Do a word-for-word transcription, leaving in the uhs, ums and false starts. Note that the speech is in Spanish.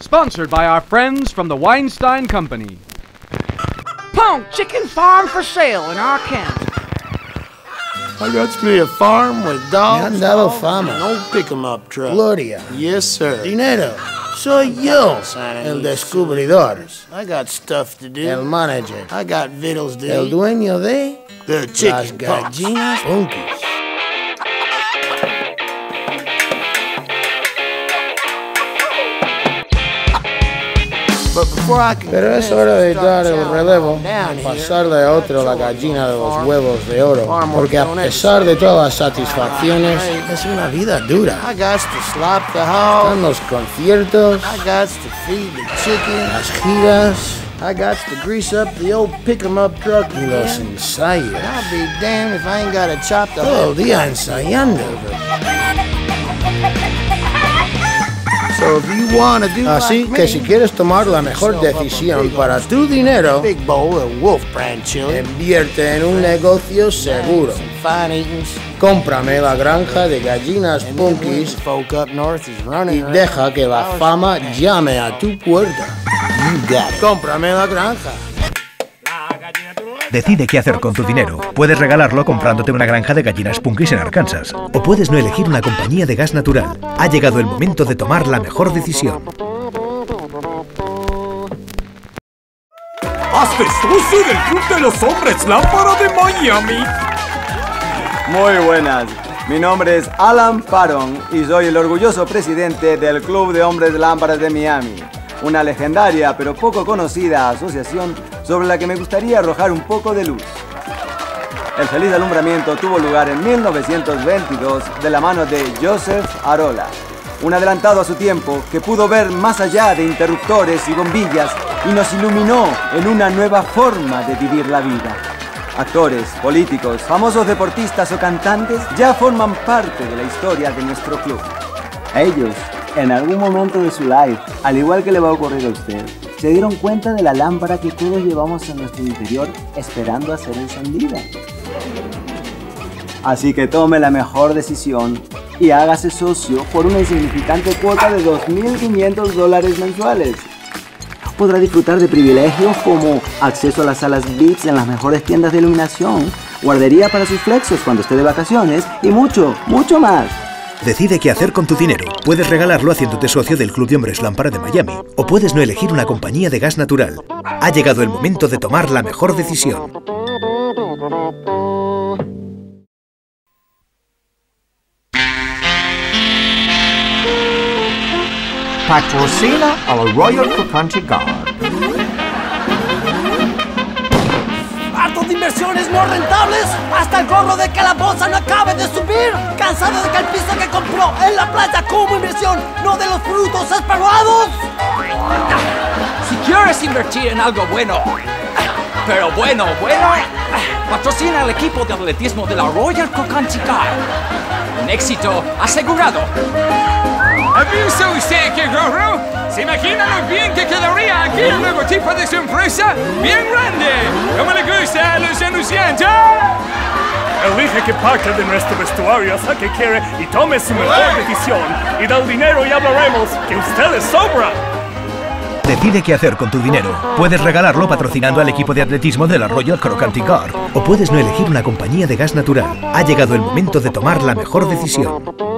Sponsored by our friends from the Weinstein Company. Punk Chicken Farm for sale in our Kansas. I got me a farm with dogs. Me han dado fama. No pick 'em up truck. Gloria. Yes, sir. Dinero. Soy yo, el descubridor. I got stuff to do. El manager. I got vittles to El eat. dueño de The chicken las gallinas Punkis. But before I can Pero es hora de dar el relevo, pasarle a otro la gallina de los huevos de oro, porque a pesar de todas las satisfacciones, es una vida dura. I got to slop the hog. Están los conciertos, I got to feed the chicken. las giras I got to grease up the old pick 'em up truck y los again. ensayos. I'll be damned if I ain't got to chop the Todo el hog. día ensayando. So if you wanna do Así like que me, si quieres tomar la mejor decisión para tu dinero, big bowl of Wolf Brand chili, invierte en un negocio seguro. some fine eatings, Cómprame la granja de gallinas and then when Punkis folk up north is y running around. deja que la fama llame a tu puerta. You got it. Cómprame la granja. Decide qué hacer con tu dinero. Puedes regalarlo comprándote una granja de gallinas Punkis en Arkansas. O puedes no elegir una compañía de gas natural. Ha llegado el momento de tomar la mejor decisión. ¡Hazte socio del Club de los Hombres Lámpara de Miami! Muy buenas, mi nombre es Alan Faron y soy el orgulloso presidente del Club de Hombres Lámparas de Miami, una legendaria pero poco conocida asociación sobre la que me gustaría arrojar un poco de luz. El feliz alumbramiento tuvo lugar en mil novecientos veintidós de la mano de Joseph Arola, un adelantado a su tiempo que pudo ver más allá de interruptores y bombillas y nos iluminó en una nueva forma de vivir la vida. Actores, políticos, famosos deportistas o cantantes ya forman parte de la historia de nuestro club. Ellos, en algún momento de su life, al igual que le va a ocurrir a usted, se dieron cuenta de la lámpara que todos llevamos en nuestro interior esperando a ser encendida. Así que tome la mejor decisión y hágase socio por una insignificante cuota de dos mil quinientos dólares mensuales. Podrá disfrutar de privilegios como acceso a las salas V I Ps en las mejores tiendas de iluminación, guardería para sus flexos cuando esté de vacaciones y mucho, mucho más. Decide qué hacer con tu dinero. Puedes regalarlo haciéndote socio del Club de Hombres Lámpara de Miami. O puedes no elegir una compañía de gas natural. Ha llegado el momento de tomar la mejor decisión. Patrocina a la Royal Country Guard. ¡Hartos de inversiones no rentables! ¡Hasta el gorro de que la bolsa no acabe de subir! ¡Cansado de que el piso que compró en la playa como inversión no de los frutos esperados! Si quieres invertir en algo bueno, pero bueno, bueno, patrocina al equipo de atletismo de la Royal Country Guard. Un éxito asegurado. ¿Ha visto usted qué gorro? ¿Se imagina lo bien que quedaría aquí el logotipo de su empresa? ¡Bien grande! ¡Como le gusta a los anunciantes! Elige qué parte de nuestro vestuario es la que quiere y tome su mejor decisión. Y del dinero ya hablaremos, que ustedes sobra. Decide qué hacer con tu dinero. Puedes regalarlo patrocinando al equipo de atletismo de la Royal Country Guard. O puedes no elegir una compañía de gas natural. Ha llegado el momento de tomar la mejor decisión.